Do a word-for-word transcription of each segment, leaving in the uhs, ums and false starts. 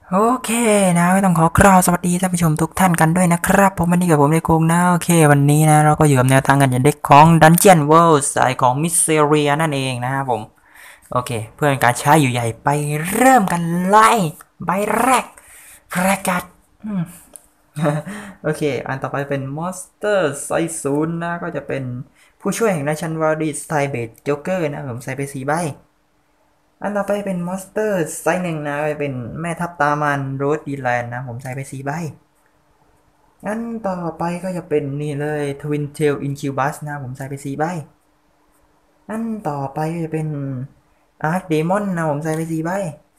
โอเคนะไม่ต้องขอกล่าวสวัสดีท่านผู้ชมทุกท่านกันด้วยนะครับผมวันนี้กับผมในกรุงนะโอเควันนี้นะเราก็อยู่กับแนวทางกันอย่างเด็กของ Dungeon World สายของ Mysteria นั่นเองนะครับผมโอเคเพื่อเป็นการช้าอยู่ใหญ่ไปเริ่มกันไล่ใบแรกแรกกัดโอเคอันต่อไปเป็น Monster ไซส์ศูนย์นะก็จะเป็นผู้ช่วยแห่งราชันวารีสไตเบดโจ๊กเกอร์นะผมใส่ไปสี่ใบ อันต่อไปเป็นมอนสเตอร์ไซส์หนึ่งนะเป็นแม่ทัพตามันโรดดีแลนด์นะผมใส่ไปสี่ใบอันต่อไปก็จะเป็นนี่เลยทวินเทลอินคิวบัสนะผมใส่ไปสี่ใบอันต่อไปก็จะเป็นอาร์คเดมอนนะผมใส่ไปสี่ใบ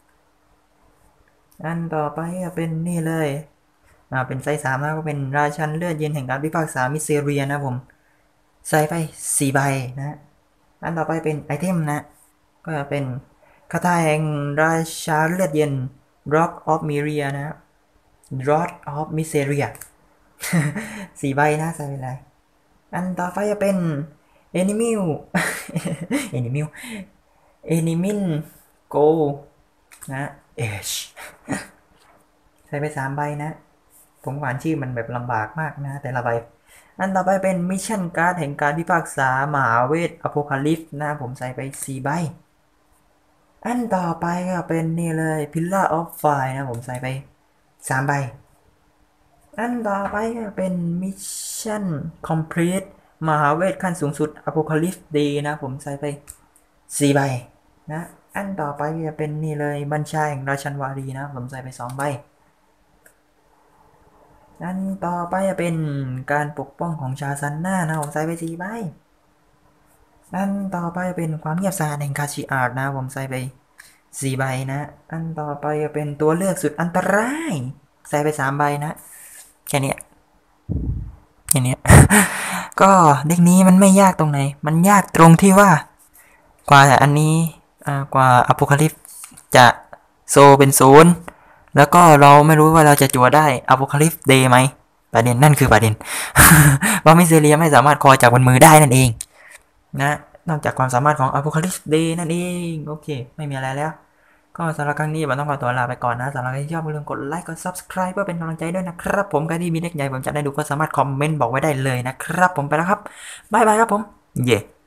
อันต่อไปก็เป็นนี่เลยอ่าเป็นไซส์สามนะก็เป็นราชันเลือดเย็นแห่งการพิพากษามิสเซเรียนะผมใส่ไปสี่ใบนะอันต่อไปเป็นไอเทมนะก็จะเป็นคาถาแห่งราชาเลือดเย็น Rock of Miria นะ Rod of Miseria สี่ใบนะใส่ไปเลยอันต่อไปจะเป็น Enemy Enemy Enemy Go นะ H ใส่ไปสามใบนะผมอ่านชื่อมันแบบลำบากมากนะแต่ละใบอันต่อไปเป็นมิชชั่นการ์ดแห่งการพิพากษามหาเวทอโพคาลิปนะผมใส่ไปสี่ใบอันต่อไปก็เป็นนี่เลย Pillar of Fire นะผมใส่ไปสามใบอันต่อไปก็เป็นมิชชั่น Complete มหาเวทขั้นสูงสุด Apocalypse Day นะผมใส่ไปสี่ใบนะอันต่อไปจะเป็นนี่เลยบัญชาแห่งราชันวารีนะผมใส่ไปสองใบอันต่อไปจะเป็นการปกป้องของชาซันน่านะผมใส่ไปสี่ใบอันต่อไปเป็นความเงียบสะอาดแห่งคาชิอาร์ตนะผมใส่ไปสี่ใบนะอันต่อไปจะเป็นตัวเลือกสุดอันตรายใส่ไปสามใบนะแค่นี้แค่นี้ ก็เด็กนี้มันไม่ยากตรงไหนมันยากตรงที่ว่ากว่าอันนี้กว่าอโพคาลิปจะโซเป็นศูนย์แล้วก็เราไม่รู้ว่าเราจะจั่วได้อโพคาลิปเดย์ไหมประเด็นนั่นคือประเด็น ว่ามิเซเรียไม่สามารถคอยจากบนมือได้นั่นเองนะนอกจากความสามารถของอโพคาลิปเดย์นั่นเองโอเคไม่มีอะไรแล้วก็สำหรับครั้งนี้ผมต้องขอตัวลาไปก่อนนะสำหรับใครที่ชอบอย่าลืมกดไลค์กด ซับสไครบ์ เพื่อเป็นกำลังใจด้วยนะครับผมใครที่มีเล็กใหญ่ผมจะได้ดูก็สามารถคอมเมนต์บอกไว้ได้เลยนะครับผมไปแล้วครับบายบายครับผมเย่